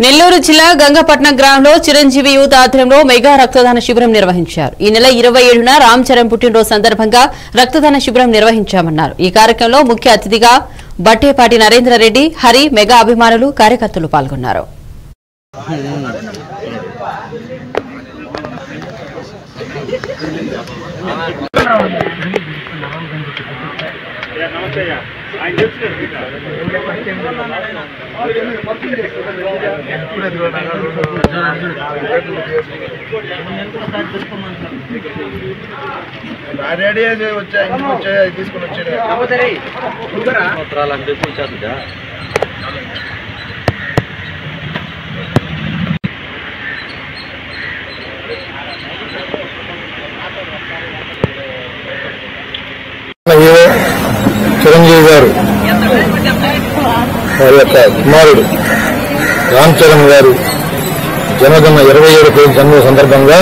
నెల్లూరు జిల్లా గంగపట్నం గ్రామంలో చిరంజీవి యూత్ ఆధ్వర్యంలో మెగా రక్తదాన శిబిరం నిర్వహించారు. ఈ నెల 27న రామ్ చరణ్ పుట్టినరోజు సందర్భంగా రక్తదాన శిబిరం నిర్వహించామన్నారు. ఈ కార్యక్రమంలో ముఖ్య అతిథిగా బట్టేపాటి నరేంద్ర రెడ్డి, హరి, మెగా అభిమానులు, కార్యకర్తలు పాల్గొన్నారు. చిరంజీవి గారు వారి యొక్క కుమారుడు రామ్ చరణ్ గారు జన్మదిన 27 జన్మ సందర్భంగా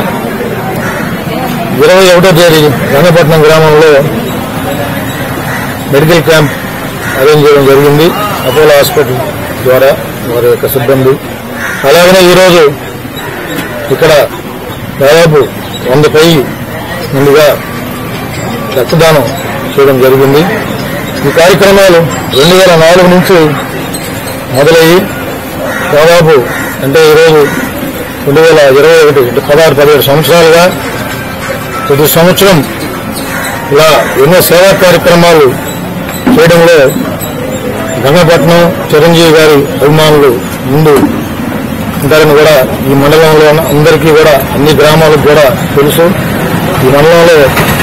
21వ తేదీ గంగపట్నం గ్రామంలో మెడికల్ క్యాంప్ అరేంజ్ చేయడం జరిగింది. అపోలో హాస్పిటల్ ద్వారా వారి యొక్క సిబ్బంది. అలాగనే ఈరోజు ఇక్కడ దాదాపు 100 పైకి ముందుగా రక్తదానం చేయడం జరిగింది. ఈ కార్యక్రమాలు 2004 నుంచి మొదలయ్యి దాదాపు అంటే ఈరోజు 2021 16-17 సంవత్సరాలుగా ప్రతి సంవత్సరం ఇలా ఎన్నో సేవా కార్యక్రమాలు చేయడంలో గంగపట్నం చిరంజీవి గారి అభిమానులు ముందు ఉంటారని కూడా ఈ మండలంలో అందరికీ కూడా అన్ని గ్రామాలకు కూడా తెలుసు. ఈ మండలంలో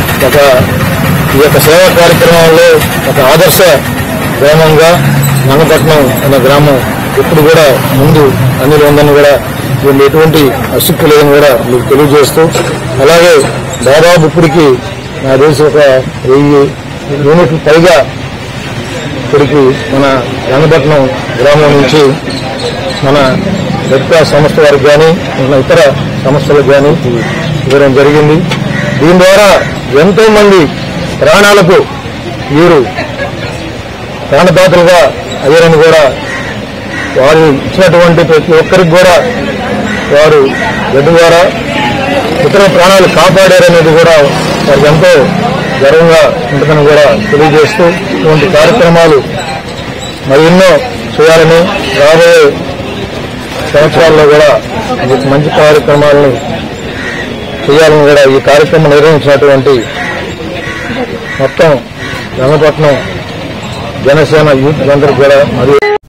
ఈ యొక్క సేవా కార్యక్రమాల్లో ఒక ఆదర్శ గ్రామంగా గంగపట్నం అనే గ్రామం ఇప్పుడు కూడా ముందు అన్ని ఉందని కూడా దీన్ని ఎటువంటి అశక్తి లేదని కూడా మీకు తెలియజేస్తూ, అలాగే దాదాపు ఇప్పటికి నాకు తెలిసి ఒక 1000 యూనిట్లు పైగా ఇప్పటికి మన గంగపట్నం గ్రామం నుంచి మన రెడ్ క్రాస్ సంస్థ వారికి కానీ మన ఇతర సంస్థలకు కానీ ఇవ్వడం జరిగింది. దీని ద్వారా ఎంతో మంది ప్రాణాలకు వీరు ప్రాణదాతలుగా అయ్యారని కూడా వారు ఇచ్చినటువంటి ప్రతి ఒక్కరికి కూడా వారు గడ్డు ద్వారా ఇతర ప్రాణాలు కాపాడారనేది కూడా వారికి ఎంతో గర్వంగా ఉంటుందని కూడా తెలియజేస్తూ ఇటువంటి కార్యక్రమాలు మరెన్నో చేయాలని రాబోయే సంవత్సరాల్లో కూడా మంచి కార్యక్రమాలను చేయాలని కూడా ఈ కార్యక్రమం నిర్వహించినటువంటి మొత్తం గంగపట్నం జనసేన యూత్ అందరూ కూడా మరియు